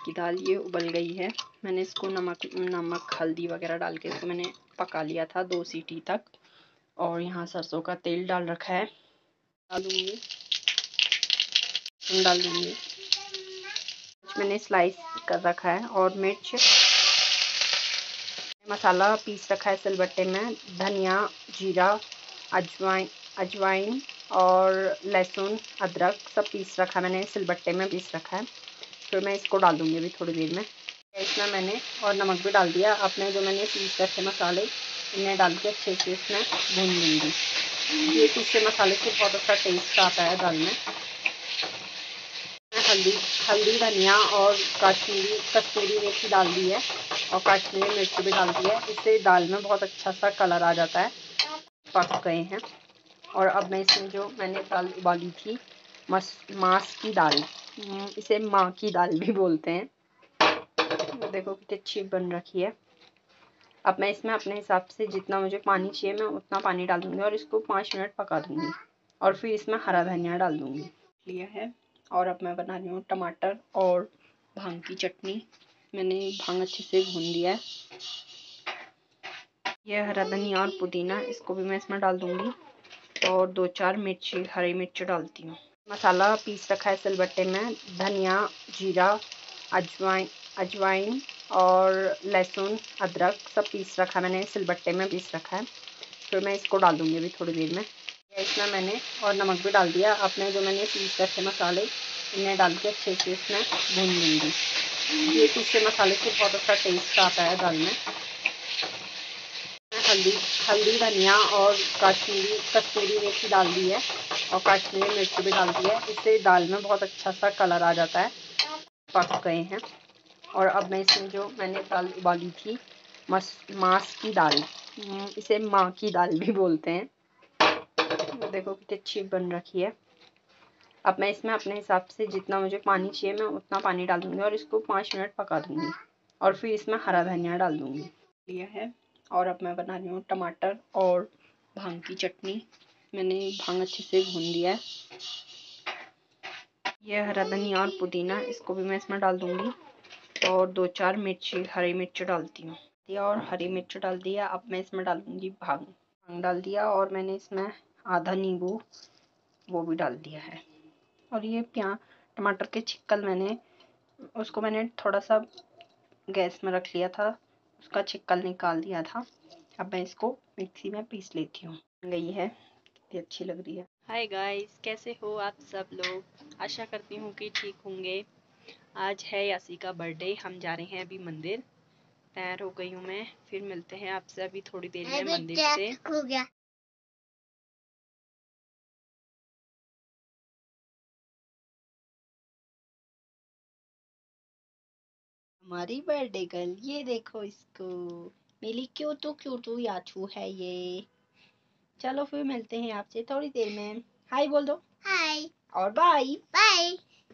की दाल ये उबल गई है। मैंने इसको नमक हल्दी वगैरह डाल के इसको मैंने पका लिया था 2 सीटी तक। और यहाँ सरसों का तेल डाल रखा है, डाल दूँगी। मैंने स्लाइस कर रखा है और मिर्च, मसाला पीस रखा है सिलबट्टे में, धनिया, जीरा, अजवाइन और लहसुन अदरक सब पीस रखा है, मैंने सिलबट्टे में पीस रखा है। फिर मैं इसको डाल दूँगी अभी थोड़ी देर में। इसमें मैंने और नमक भी डाल दिया। अपने जो मैंने पीस रखे मसाले इन्हें डाल के अच्छे से इसमें भून लूँगी। ये पीसे मसाले से बहुत अच्छा टेस्ट आता है दाल में। हल्दी धनिया और कश्मीरी मिर्च डाल दी है और कश्मीरी मिर्च भी डाल दी है। इससे दाल में बहुत अच्छा सा कलर आ जाता है। पक गए हैं और अब मैं इसमें जो मैंने दाल उबाली थी मांस की दाल, इसे माँ की दाल भी बोलते हैं, देखो कितनी अच्छी बन रखी है। अब मैं इसमें अपने हिसाब से जितना मुझे पानी चाहिए मैं उतना पानी डाल दूँगी और इसको 5 मिनट पका दूँगी और फिर इसमें हरा धनिया डाल दूँगी। लिया है और अब मैं बना रही हूँ टमाटर और भांग की चटनी। मैंने भांग अच्छे से भून लिया है। यह हरा धनिया और पुदीना इसको भी मैं इसमें डाल दूँगी और 2-4 हरी मिर्च डालती हूँ। मसाला पीस रखा है सिलबट्टे में, धनिया, जीरा, अजवाइन और लहसुन अदरक सब पीस रखा है, मैंने सिलबट्टे में पीस रखा है। फिर मैं इसको डाल दूँगी अभी थोड़ी देर में। इसमें मैंने और नमक भी डाल दिया। अपने जो मैंने पीस रखे मसाले इन्हें डाल के अच्छे से इसमें भून लूँगी। ये पीसे मसाले से बहुत अच्छा टेस्ट आता है दाल में। हल्दी धनिया और कश्मीरी मिर्च डाल दी है और कश्मीरी मिर्च भी डाल दी है। इससे दाल में बहुत अच्छा सा कलर आ जाता है। पक गए हैं और अब मैं इसमें जो मैंने दाल उबाली थी मांस की दाल, इसे माँ की दाल भी बोलते हैं, देखो कितनी अच्छी बन रखी है। अब मैं इसमें अपने हिसाब से जितना मुझे पानी चाहिए मैं उतना पानी डाल दूँगी और इसको 5 मिनट पका दूँगी और फिर इसमें हरा धनिया डाल दूँगी। लिया है और अब मैं बना रही हूँ टमाटर और भांग की चटनी। मैंने भांग अच्छे से भून लिया है। यह हरा धनिया और पुदीना इसको भी मैं इसमें डाल दूँगी और 2-4 हरी मिर्च डालती हूँ और हरी मिर्च डाल दिया। अब मैं इसमें डालूँगी भांग डाल दिया और मैंने इसमें आधा नींबू वो भी डाल दिया है। और ये टमाटर के छिक्कल मैंने थोड़ा सा गैस में रख लिया था, उसका छिक्कल निकाल दिया था। अब मैं इसको मिक्सी में पीस लेती हूँ। गई है, कितनी अच्छी लग रही है। हाय गाइस, कैसे हो आप सब लोग? आशा करती हूँ कि ठीक होंगे। आज है यासी का बर्थडे, हम जा रहे हैं अभी मंदिर। तैयार हो गई हूँ मैं, फिर मिलते हैं आपसे अभी थोड़ी देर में मंदिर से। हो गया। हमारी बर्थडे गर्ल, ये देखो इसको, मेरी क्यूटू याचू है ये। चलो फिर मिलते हैं आपसे थोड़ी देर में। हाय बोल दो। हाय और बाय बाय।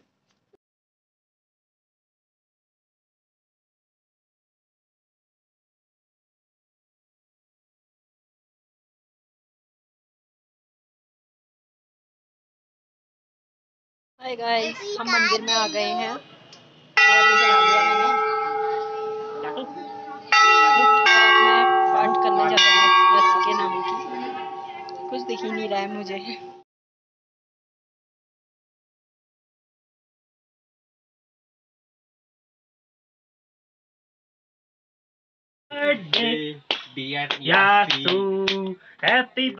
हाय गाइस, हम मंदिर में आ गए हैं और ये जला दिया मैंने। और मैं पाठ करने जा रही हूँ रस्सी के नाम की। कुछ दिख ही नहीं रहा है मुझे। Birthday dear यासू, happy